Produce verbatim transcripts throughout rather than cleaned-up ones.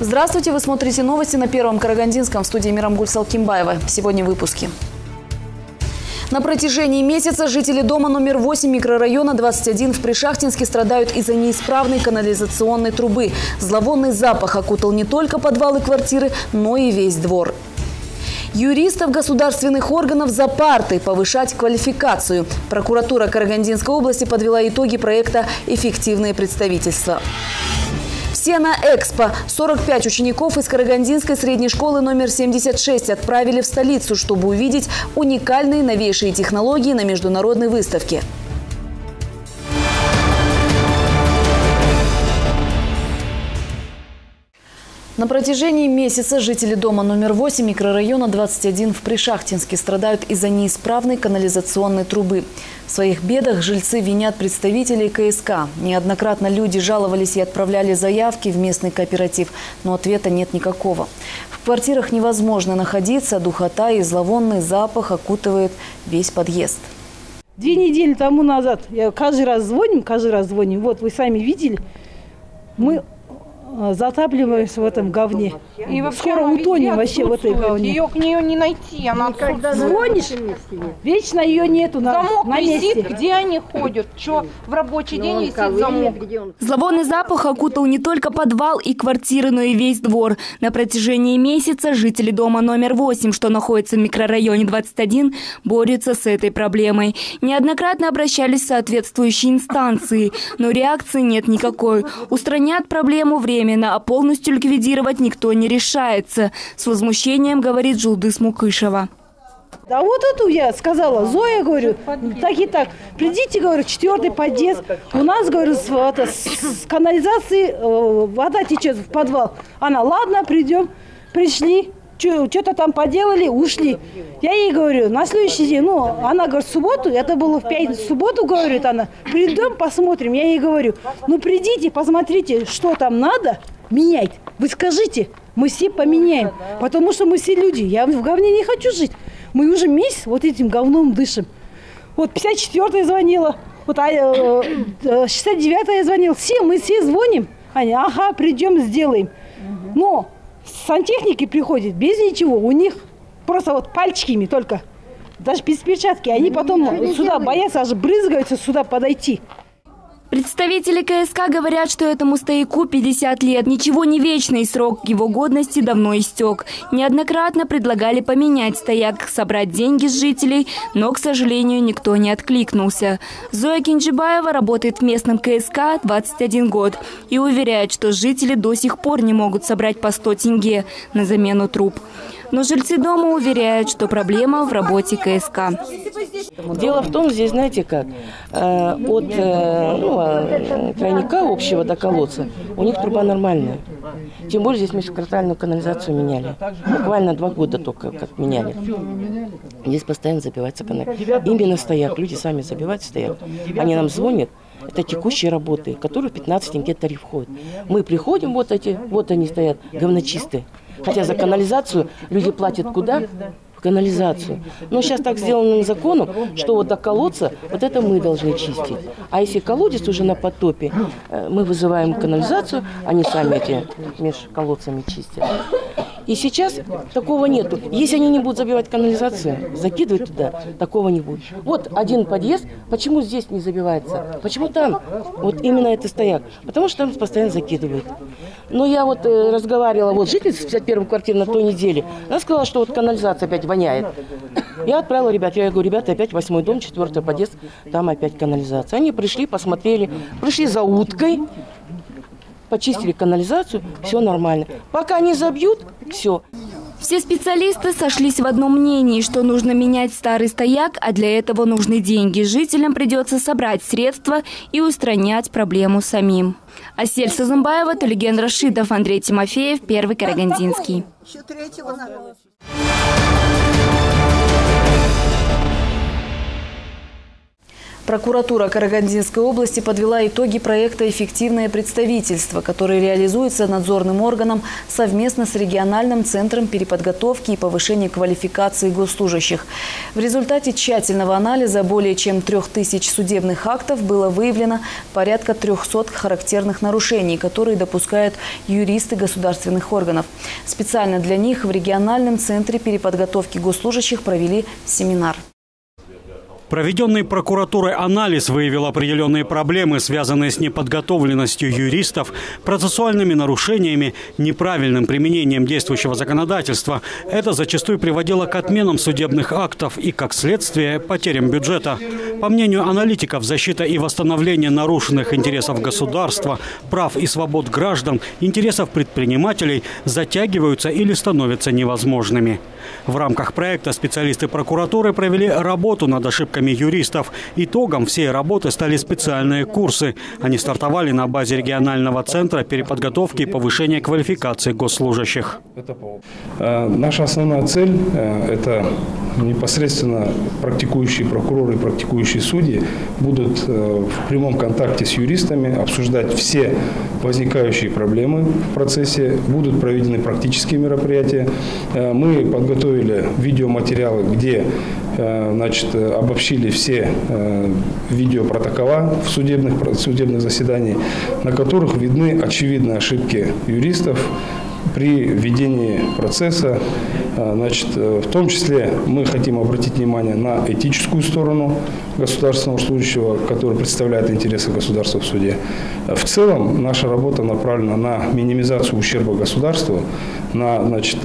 Здравствуйте, вы смотрите новости на Первом Карагандинском. В студии Мирамгуль Салкимбаева. Сегодня в выпуске. На протяжении месяца жители дома номер восемь микрорайона двадцать один в Пришахтинске страдают из-за неисправной канализационной трубы. Зловонный запах окутал не только подвалы квартиры, но и весь двор. Юристов государственных органов за парты, повышать квалификацию. Прокуратура Карагандинской области подвела итоги проекта «Эффективные представительства». Все на Экспо. сорок пять учеников из Карагандинской средней школы номер семьдесят шесть отправили в столицу, чтобы увидеть уникальные новейшие технологии на международной выставке. На протяжении месяца жители дома номер восемь микрорайона двадцать один в Пришахтинске страдают из-за неисправной канализационной трубы. В своих бедах жильцы винят представителей ка эс ка. Неоднократно люди жаловались и отправляли заявки в местный кооператив, но ответа нет никакого. В квартирах невозможно находиться, духота и зловонный запах окутывает весь подъезд. Две недели тому назад, я каждый раз звоним, каждый раз звоним. Вот вы сами видели, мы затапливаемся в этом говне. И скоро утонем вообще в этой говне. Ее к нее не найти, она когда звонишь, вечно ее нету на, замок на висит, месте. Где они ходят? Что в рабочий день висит замок? Зловонный запах окутал не только подвал и квартиры, но и весь двор. На протяжении месяца жители дома номер восемь, что находится в микрорайоне двадцать один, борются с этой проблемой. Неоднократно обращались в соответствующие инстанции, но реакции нет никакой. Устранят проблему временно, а полностью ликвидировать никто не решается. С возмущением говорит Жулдыс Мукышева. Да вот эту я сказала, Зоя, говорю, так и так, придите, говорю, четвертый подъезд, у нас, говорю, с, это, с канализации э, вода течет в подвал. Она, ладно, придем, пришли, что-то там поделали, ушли. Я ей говорю, на следующий день, ну, она говорит, в субботу, это было в пятницу, в субботу, говорит она, придем, посмотрим. Я ей говорю, ну, придите, посмотрите, что там надо менять. Вы скажите, мы все поменяем, потому что мы все люди, я в говне не хочу жить. Мы уже месяц вот этим говном дышим. Вот пятьдесят четвёртая звонила, вот шестьдесят девятая звонила. Все, мы все звоним. Они, ага, придем, сделаем. Но сантехники приходят без ничего. У них просто вот пальчиками только, даже без перчатки. Они потом сюда боятся, аж брызгаются сюда подойти. Представители ка эс ка говорят, что этому стояку пятьдесят лет. Ничего не вечный, срок его годности давно истек. Неоднократно предлагали поменять стояк, собрать деньги с жителей, но, к сожалению, никто не откликнулся. Зоя Кинджибаева работает в местном ка эс ка двадцать один год и уверяет, что жители до сих пор не могут собрать по сто тенге на замену труб. Но жильцы дома уверяют, что проблема в работе ка эс ка. Дело в том, здесь, знаете как, э, от э, ну, тройника общего до колодца у них труба нормальная. Тем более здесь межквартальную канализацию меняли. Буквально два года только как меняли. Здесь постоянно забивается канализация. Именно стояк, люди сами забивают стояк. Они нам звонят. Это текущие работы, которые в пятнадцать тенге тариф входят. Мы приходим, вот эти, вот они стоят, говночистые. Хотя за канализацию люди платят куда? В канализацию. Но сейчас так сделано законом, что вот до колодца, вот это мы должны чистить. А если колодец уже на потопе, мы вызываем канализацию, они сами эти между колодцами чистят. И сейчас такого нету. Если они не будут забивать канализацию, закидывать туда, такого не будет. Вот один подъезд, почему здесь не забивается? Почему там? Вот именно это стояк. Потому что там постоянно закидывают. Но я вот э, разговаривала, вот жительница пятьдесят первой квартиры на той неделе, она сказала, что вот канализация опять воняет. Я отправила ребят, я говорю, ребята, опять восьмой дом, четвертый подъезд, там опять канализация. Они пришли, посмотрели, пришли за уткой, почистили канализацию, все нормально. Пока не забьют, все. Все специалисты сошлись в одном мнении, что нужно менять старый стояк, а для этого нужны деньги. Жителям придется собрать средства и устранять проблему самим. Асель Сазымбаева, Тулиген Рашидов, Андрей Тимофеев, Первый Карагандинский. Прокуратура Карагандинской области подвела итоги проекта «Эффективное представительство», который реализуется надзорным органом совместно с региональным центром переподготовки и повышения квалификации госслужащих. В результате тщательного анализа более чем трех тысяч судебных актов было выявлено порядка трёхсот характерных нарушений, которые допускают юристы государственных органов. Специально для них в региональном центре переподготовки госслужащих провели семинар. Проведенный прокуратурой анализ выявил определенные проблемы, связанные с неподготовленностью юристов, процессуальными нарушениями, неправильным применением действующего законодательства. Это зачастую приводило к отменам судебных актов и, как следствие, потерям бюджета. По мнению аналитиков, защита и восстановление нарушенных интересов государства, прав и свобод граждан, интересов предпринимателей затягиваются или становятся невозможными. В рамках проекта специалисты прокуратуры провели работу над ошибками юристов. Итогом всей работы стали специальные курсы. Они стартовали на базе регионального центра переподготовки и повышения квалификации госслужащих. Наша основная цель – это непосредственно практикующие прокуроры и практикующие судьи будут в прямом контакте с юристами обсуждать все возникающие проблемы в процессе. Будут проведены практические мероприятия. Мы подготовили видеоматериалы, где значит, обобщили все видеопротокола в судебных, судебных заседаниях, на которых видны очевидные ошибки юристов при ведении процесса. Значит, в том числе мы хотим обратить внимание на этическую сторону государственного служащего, который представляет интересы государства в суде. В целом наша работа направлена на минимизацию ущерба государству, на значит,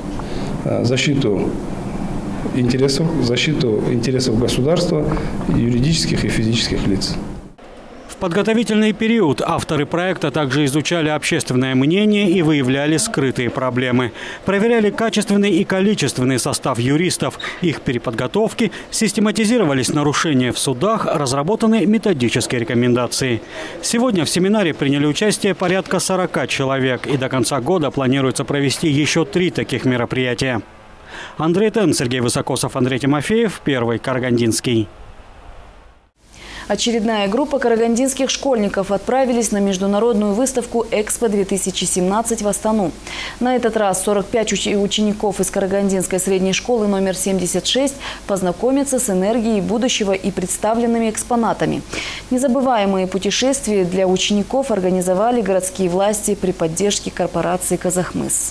защиту интересов, защиту интересов государства, юридических и физических лиц. В подготовительный период авторы проекта также изучали общественное мнение и выявляли скрытые проблемы. Проверяли качественный и количественный состав юристов, их переподготовки, систематизировались нарушения в судах, разработаны методические рекомендации. Сегодня в семинаре приняли участие порядка сорока человек, и до конца года планируется провести еще три таких мероприятия. Андрей Тен, Сергей Высокосов, Андрей Тимофеев, Первый Карагандинский. Очередная группа карагандинских школьников отправились на международную выставку «Экспо-две тысячи семнадцать» в Астану. На этот раз сорок пять учеников из Карагандинской средней школы номер семьдесят шесть познакомятся с энергией будущего и представленными экспонатами. Незабываемые путешествия для учеников организовали городские власти при поддержке корпорации «Казахмыс».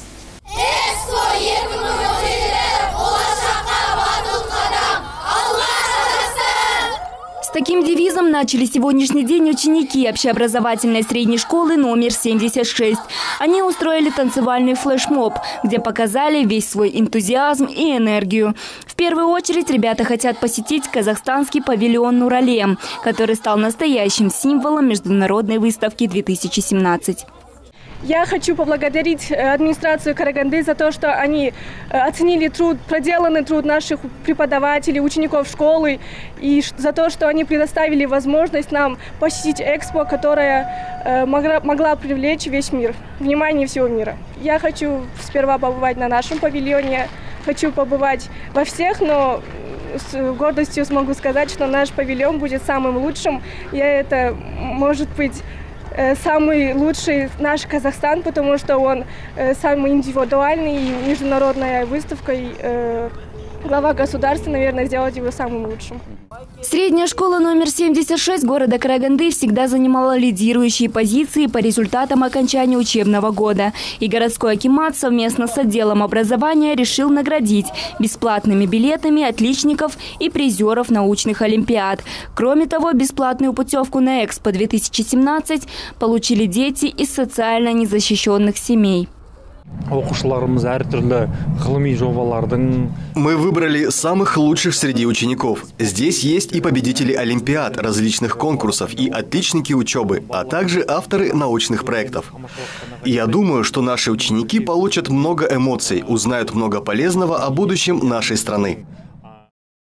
С таким девизом начали сегодняшний день ученики общеобразовательной средней школы номер семьдесят шесть. Они устроили танцевальный флешмоб, где показали весь свой энтузиазм и энергию. В первую очередь ребята хотят посетить казахстанский павильон «Нуралем», который стал настоящим символом международной выставки две тысячи семнадцать. Я хочу поблагодарить администрацию Караганды за то, что они оценили труд, проделанный труд наших преподавателей, учеников школы, и за то, что они предоставили возможность нам посетить экспо, которая могла, могла привлечь весь мир, внимание всего мира. Я хочу сперва побывать на нашем павильоне, хочу побывать во всех, но с гордостью смогу сказать, что наш павильон будет самым лучшим. И это может быть самый лучший наш Казахстан, потому что он самый индивидуальный, и международная выставка, и э, глава государства, наверное, сделать его самым лучшим. Средняя школа номер семьдесят шесть города Караганды всегда занимала лидирующие позиции по результатам окончания учебного года. И городской акимат совместно с отделом образования решил наградить бесплатными билетами отличников и призеров научных олимпиад. Кроме того, бесплатную путевку на Экспо-две тысячи семнадцать получили дети из социально незащищенных семей. Мы выбрали самых лучших среди учеников. Здесь есть и победители олимпиад, различных конкурсов, и отличники учебы, а также авторы научных проектов. Я думаю, что наши ученики получат много эмоций, узнают много полезного о будущем нашей страны.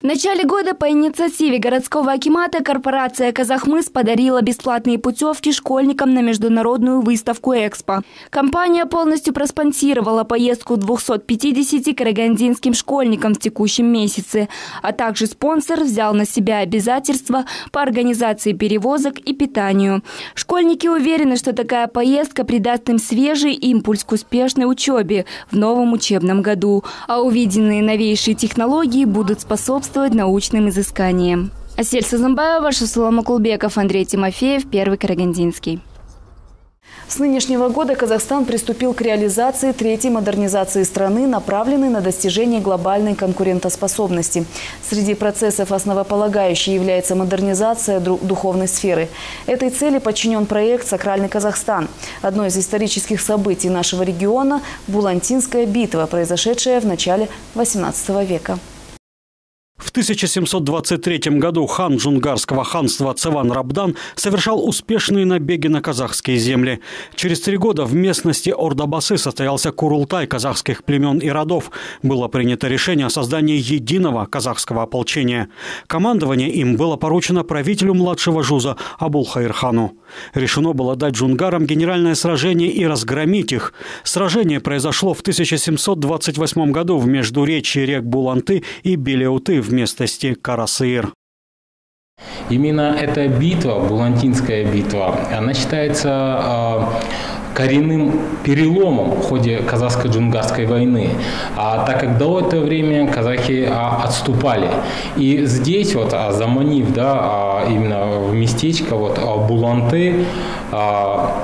начале года по инициативе городского акимата корпорация «Казахмыс» подарила бесплатные путевки школьникам на международную выставку «Экспо». Компания полностью проспонсировала поездку двухсот пятидесяти карагандинским школьникам в текущем месяце, а также спонсор взял на себя обязательства по организации перевозок и питанию. Школьники уверены, что такая поездка придаст им свежий импульс к успешной учебе в новом учебном году, а увиденные новейшие технологии будут способствовать научным изысканиям. Асель Сазымбаева, Шасулам Макулбеков, Андрей Тимофеев, Первый Карагандинский. С нынешнего года Казахстан приступил к реализации третьей модернизации страны, направленной на достижение глобальной конкурентоспособности. Среди процессов основополагающей является модернизация духовной сферы. Этой цели подчинен проект «Сакральный Казахстан». Одно из исторических событий нашего региона – Булантинская битва, произошедшая в начале восемнадцатого века. В тысяча семьсот двадцать третьем году хан Джунгарского ханства Цеван Рабдан совершал успешные набеги на казахские земли. Через три года в местности Ордабасы состоялся Курултай казахских племен и родов. Было принято решение о создании единого казахского ополчения. Командование им было поручено правителю младшего жуза Абулхаирхану. Решено было дать джунгарам генеральное сражение и разгромить их. Сражение произошло в тысяча семьсот двадцать восьмом году в междуречье рек Буланты и Белеуты в местности Карасыир. Именно эта битва, Булантинская битва, она считается э, коренным переломом в ходе казахско-джунгарской войны, а, так как до этого времени казахи а, отступали. И здесь, вот, а, заманив да, а, именно в местечко вот, а, Буланты, а,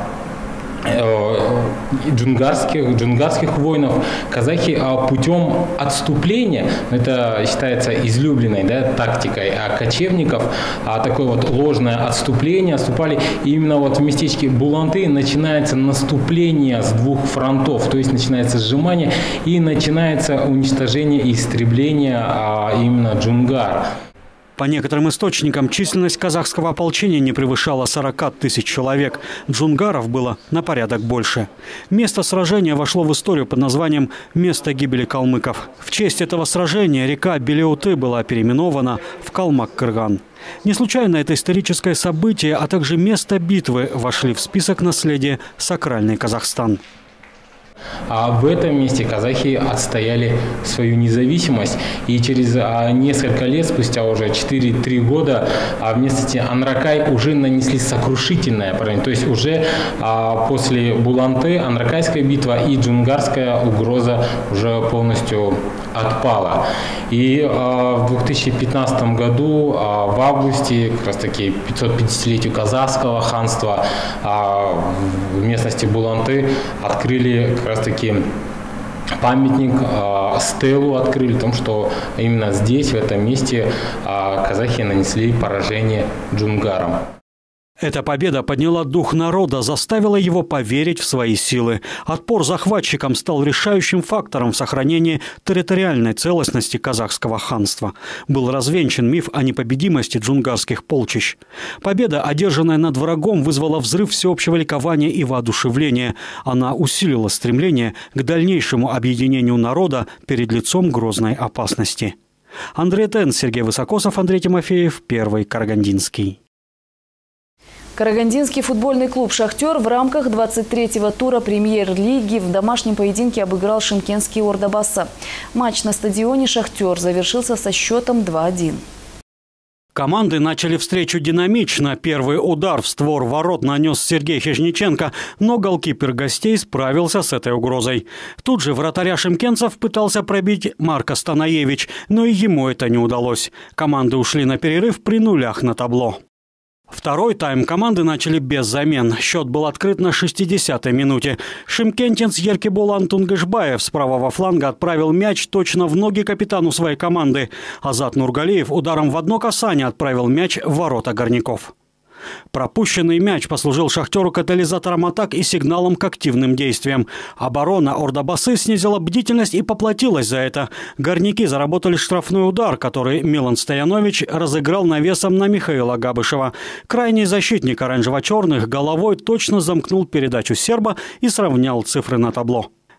Джунгарских, джунгарских воинов, казахи путем отступления, это считается излюбленной да, тактикой а кочевников, а такое вот ложное отступление, отступали именно вот в местечке Буланты. Начинается наступление с двух фронтов, то есть начинается сжимание и начинается уничтожение и истребление а именно джунгар. По некоторым источникам, численность казахского ополчения не превышала сорока тысяч человек. Джунгаров было на порядок больше. Место сражения вошло в историю под названием «Место гибели калмыков». В честь этого сражения река Белеуты была переименована в Калмак-Кырган. Не случайно это историческое событие, а также место битвы вошли в список наследия «Сакральный Казахстан». А в этом месте казахи отстояли свою независимость, и через а, несколько лет, спустя уже четыре-три года, а в местности Анракай уже нанесли сокрушительное поражение. То есть уже а, после Буланты Анракайская битва и джунгарская угроза уже полностью отпала. И а, в две тысячи пятнадцатом году а, в августе, как раз таки пятьсот пятидесятилетию казахского ханства, а, в местности Буланты открыли как раз таки памятник, э, стелу открыли о том, что именно здесь, в этом месте, э, казахи нанесли поражение джунгарам. Эта победа подняла дух народа, заставила его поверить в свои силы. Отпор захватчикам стал решающим фактором в сохранении территориальной целостности казахского ханства. Был развенчан миф о непобедимости джунгарских полчищ. Победа, одержанная над врагом, вызвала взрыв всеобщего ликования и воодушевления. Она усилила стремление к дальнейшему объединению народа перед лицом грозной опасности. Андрей Тен, Сергей Высокосов, Андрей Тимофеев, Первый Карагандинский. Карагандинский футбольный клуб «Шахтер» в рамках двадцать третьего тура премьер-лиги в домашнем поединке обыграл шымкентский Ордабасы. Матч на стадионе «Шахтер» завершился со счетом два-один. Команды начали встречу динамично. Первый удар в створ ворот нанес Сергей Хижниченко, но голкипер гостей справился с этой угрозой. Тут же вратаря шымкентцев пытался пробить Марко Станаевич, но и ему это не удалось. Команды ушли на перерыв при нулях на табло. Второй тайм команды начали без замен. Счет был открыт на шестидесятой минуте. Шымкентинец Еркебулан Тунгышбаев с правого фланга отправил мяч точно в ноги капитану своей команды. Азат Нургалиев ударом в одно касание отправил мяч в ворота горняков. Пропущенный мяч послужил «Шахтеру» катализатором атак и сигналом к активным действиям. Оборона Ордабасы снизила бдительность и поплатилась за это. Горняки заработали штрафной удар, который Милан Стоянович разыграл навесом на Михаила Габышева. Крайний защитник оранжево-черных головой точно замкнул передачу серба и сравнял цифры на табло.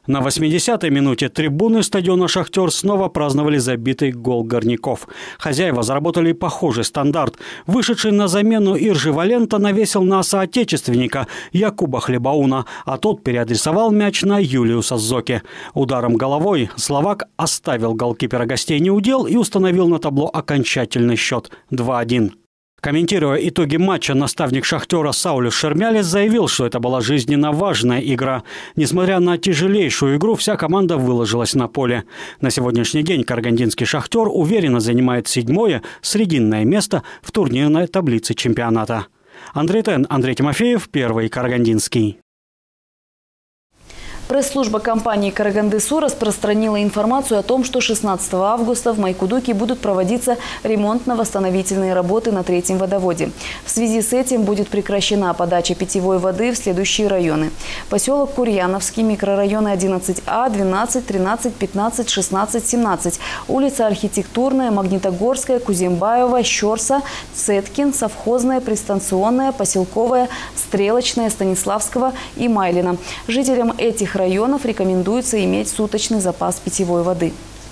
На восьмидесятой минуте трибуны стадиона «Шахтер» снова праздновали забитый гол горняков. Хозяева заработали похожий стандарт. Вышедший на замену Иржи Валента навесил на соотечественника Якуба Хлебауна, а тот переадресовал мяч на Юлиуса Зоки. Ударом головой словак оставил голкипера гостей неудел и установил на табло окончательный счет два один. Комментируя итоги матча, наставник «Шахтера» Саулюс Шермялис заявил, что это была жизненно важная игра. Несмотря на тяжелейшую игру, вся команда выложилась на поле. На сегодняшний день карагандинский «Шахтер» уверенно занимает седьмое срединное место в турнирной таблице чемпионата. Андрей Тен, Андрей Тимофеев, Первый Карагандинский. Пресс-служба компании «Карагандысу» распространила информацию о том, что шестнадцатого августа в Майкудуке будут проводиться ремонтно-восстановительные работы на третьем водоводе. В связи с этим будет прекращена подача питьевой воды в следующие районы. Поселок Курьяновский, микрорайоны одиннадцать А, двенадцать, тринадцать, пятнадцать, шестнадцать, семнадцать, улица Архитектурная, Магнитогорская, Кузембаева, Щорса, Цеткин, Совхозная, Пристанционная, Поселковая, Стрелочная, Станиславского и Майлина. Жителям этих районов рекомендуется иметь суточный запас питьевой воды.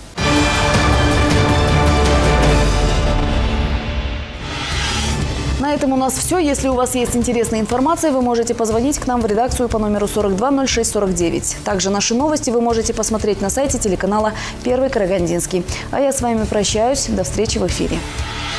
На этом у нас все. Если у вас есть интересная информация, вы можете позвонить к нам в редакцию по номеру сорок два ноль шесть сорок девять. Также наши новости вы можете посмотреть на сайте телеканала Первый Карагандинский. А я с вами прощаюсь. До встречи в эфире.